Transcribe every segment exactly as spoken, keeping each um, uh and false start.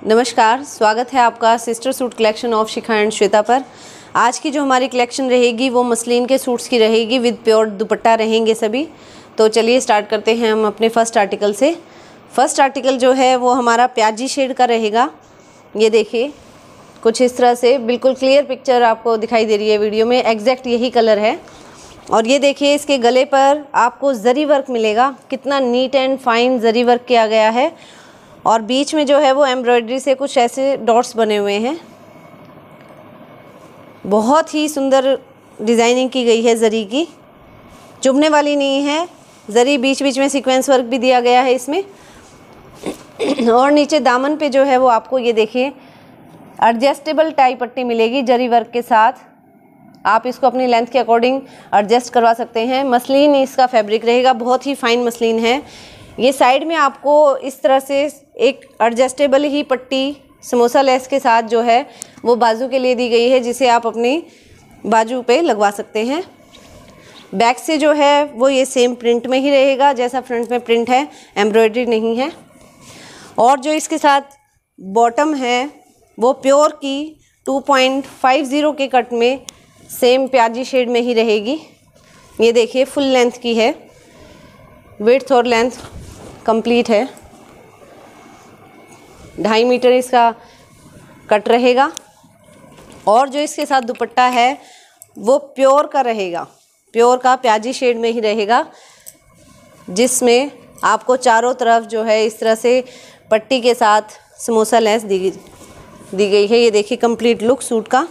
नमस्कार, स्वागत है आपका sister suit collection of Shikha and Shweta पर। आज की जो हमारी कलेक्शन रहेगी वो मसलिन के सूट्स की रहेगी, विद प्योर दुपट्टा रहेंगे सभी। तो चलिए स्टार्ट करते हैं हम अपने फर्स्ट आर्टिकल से। फर्स्ट आर्टिकल जो है वो हमारा प्याजी शेड का रहेगा। ये देखिए कुछ इस तरह से बिल्कुल क्लियर पिक्चर आपको दिखाई दे रही है वीडियो में, एग्जैक्ट यही कलर है। और ये देखिए इसके गले पर आपको जरी वर्क मिलेगा, कितना neat and fine zari work किया गया है। और बीच में जो है वो एम्ब्रॉयडरी से कुछ ऐसे डॉट्स बने हुए हैं। बहुत ही सुंदर डिज़ाइनिंग की गई है, जरी की चुभने वाली नहीं है। जरी बीच बीच में सीक्वेंस वर्क भी दिया गया है इसमें। और नीचे दामन पे जो है वो आपको ये देखिए एडजस्टेबल टाई पट्टी मिलेगी जरी वर्क के साथ। आप इसको अपनी लेंथ के अकॉर्डिंग एडजस्ट करवा सकते हैं। मसलिन इसका फैब्रिक रहेगा, बहुत ही फाइन मसलिन है। ये साइड में आपको इस तरह से एक एडजस्टेबल ही पट्टी समोसा लेस के साथ जो है वो बाजू के लिए दी गई है, जिसे आप अपनी बाजू पे लगवा सकते हैं। बैक से जो है वो ये सेम प्रिंट में ही रहेगा जैसा फ्रंट में प्रिंट है, एम्ब्रॉयडरी नहीं है। और जो इसके साथ बॉटम है वो प्योर की टू पॉइंट फाइव ज़ीरो के कट में सेम प्याजी शेड में ही रहेगी। ये देखिए फुल लेंथ की है, विड्थ और लेंथ कंप्लीट है। ढाई मीटर इसका कट रहेगा। और जो इसके साथ दुपट्टा है वो प्योर का रहेगा, प्योर का प्याजी शेड में ही रहेगा, जिसमें आपको चारों तरफ जो है इस तरह से पट्टी के साथ समोसा लेस दी दी गई है। ये देखिए कंप्लीट लुक सूट का।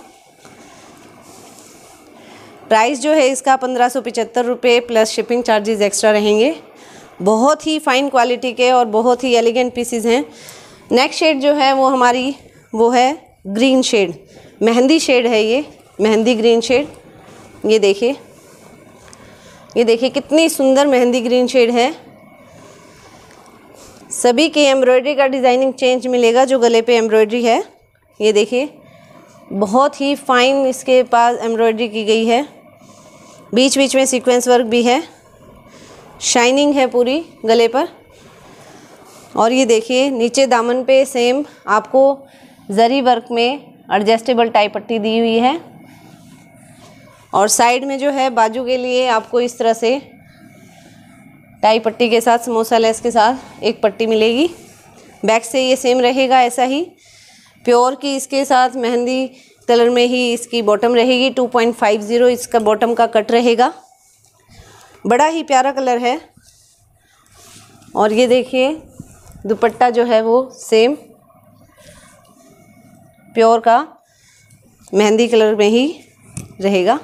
प्राइस जो है इसका पंद्रह सौ पचहत्तर रुपये प्लस शिपिंग चार्जेस एक्स्ट्रा रहेंगे। बहुत ही फाइन क्वालिटी के और बहुत ही एलिगेंट पीसीज हैं। नेक्स्ट शेड जो है वो हमारी वो है ग्रीन शेड, मेहंदी शेड है ये, मेहंदी ग्रीन शेड। ये देखिए ये देखिए कितनी सुंदर मेहंदी ग्रीन शेड है। सभी के एम्ब्रॉयडरी का डिज़ाइनिंग चेंज मिलेगा जो गले पे एम्ब्रॉयडरी है। ये देखिए बहुत ही फाइन इसके पास एम्ब्रॉयडरी की गई है, बीच बीच में सीक्वेंस वर्क भी है, शाइनिंग है पूरी गले पर। और ये देखिए नीचे दामन पे सेम आपको जरी वर्क में एडजस्टेबल टाई पट्टी दी हुई है। और साइड में जो है बाजू के लिए आपको इस तरह से टाई पट्टी के साथ समोसा लेस के साथ एक पट्टी मिलेगी। बैक से ये सेम रहेगा ऐसा ही, प्योर की इसके साथ मेहंदी कलर में ही इसकी बॉटम रहेगी। टू पॉइंट फाइव ज़ीरो इसका बॉटम का कट रहेगा, बड़ा ही प्यारा कलर है। और ये देखिए दुपट्टा जो है वो सेम प्योर का मेहंदी कलर में ही रहेगा।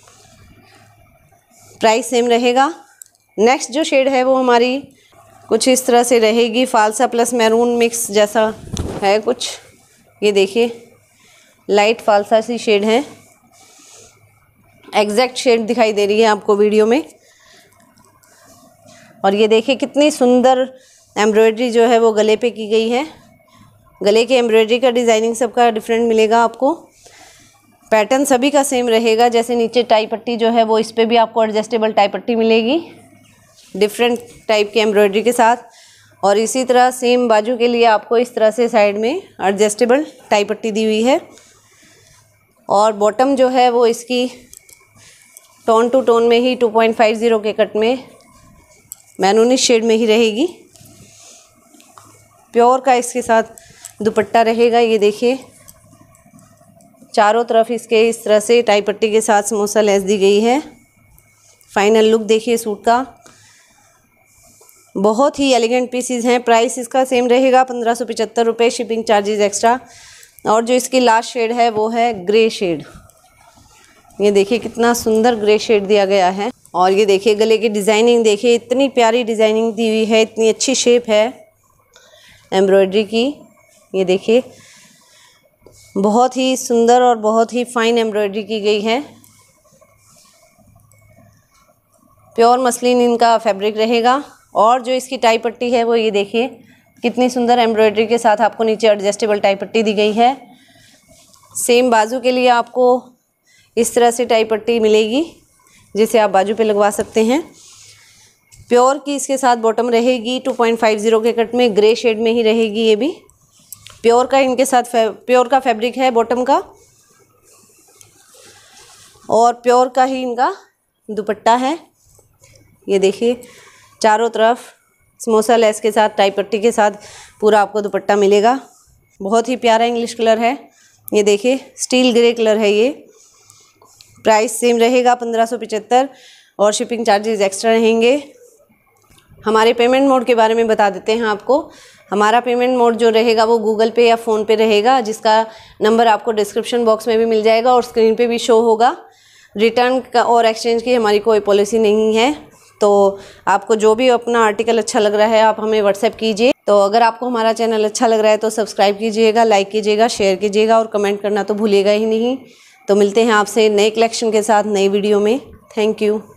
प्राइस सेम रहेगा। नेक्स्ट जो शेड है वो हमारी कुछ इस तरह से रहेगी, फालसा प्लस मैरून मिक्स जैसा है कुछ। ये देखिए लाइट फालसा सी शेड है, एग्जैक्ट शेड दिखाई दे रही है आपको वीडियो में। और ये देखिए कितनी सुंदर एम्ब्रॉयडरी जो है वो गले पे की गई है। गले के एम्ब्रॉयडरी का डिज़ाइनिंग सबका डिफरेंट मिलेगा आपको। पैटर्न सभी का सेम रहेगा, जैसे नीचे टाई पट्टी जो है वो इस पर भी आपको एडजस्टेबल टाई पट्टी मिलेगी डिफरेंट टाइप के एम्ब्रॉयडरी के साथ। और इसी तरह सेम बाजू के लिए आपको इस तरह से साइड में एडजस्टेबल टाई पट्टी दी हुई है। और बॉटम जो है वो इसकी टोन टू टोन में ही टू पॉइंट फाइव ज़ीरो के कट में मैनूनी शेड में ही रहेगी। प्योर का इसके साथ दुपट्टा रहेगा। ये देखिए चारों तरफ इसके इस तरह से टाई पट्टी के साथ समोसा लेस दी गई है। फाइनल लुक देखिए सूट का, बहुत ही एलिगेंट पीसीज हैं। प्राइस इसका सेम रहेगा पंद्रह सौ पचहत्तर रुपये, शिपिंग चार्जेस एक्स्ट्रा। और जो इसकी लास्ट शेड है वो है ग्रे शेड। ये देखिए कितना सुंदर ग्रे शेड दिया गया है। और ये देखिए गले की डिज़ाइनिंग देखिए, इतनी प्यारी डिज़ाइनिंग दी हुई है, इतनी अच्छी शेप है एम्ब्रॉयडरी की। ये देखिए बहुत ही सुंदर और बहुत ही फाइन एम्ब्रॉयडरी की गई है। प्योर मसलिन इनका फैब्रिक रहेगा। और जो इसकी टाई पट्टी है वो ये देखिए कितनी सुंदर एम्ब्रॉयडरी के साथ आपको नीचे एडजस्टेबल टाई पट्टी दी गई है। सेम बाजू के लिए आपको इस तरह से टाई पट्टी मिलेगी, जिसे आप बाजू पे लगवा सकते हैं। प्योर की इसके साथ बॉटम रहेगी टू पॉइंट फाइव ज़ीरो के कट में, ग्रे शेड में ही रहेगी ये भी। प्योर का इनके साथ प्योर का फैब्रिक है बॉटम का, और प्योर का ही इनका दुपट्टा है। ये देखिए चारों तरफ समोसा लेस के साथ टाई पट्टी के साथ पूरा आपको दुपट्टा मिलेगा। बहुत ही प्यारा इंग्लिश कलर है। ये देखिए स्टील ग्रे कलर है ये। प्राइस सेम रहेगा पंद्रह सौ पचहत्तर और शिपिंग चार्जेस एक्स्ट्रा रहेंगे। हमारे पेमेंट मोड के बारे में बता देते हैं आपको। हमारा पेमेंट मोड जो रहेगा वो गूगल पे या फ़ोन पे रहेगा, जिसका नंबर आपको डिस्क्रिप्शन बॉक्स में भी मिल जाएगा और स्क्रीन पे भी शो होगा। रिटर्न का और एक्सचेंज की हमारी कोई पॉलिसी नहीं है। तो आपको जो भी अपना आर्टिकल अच्छा लग रहा है आप हमें व्हाट्सएप कीजिए। तो अगर आपको हमारा चैनल अच्छा लग रहा है तो सब्सक्राइब कीजिएगा, लाइक कीजिएगा, शेयर कीजिएगा और कमेंट करना तो भूलिएगा ही नहीं। तो मिलते हैं आपसे नए कलेक्शन के साथ नई वीडियो में। Thank you.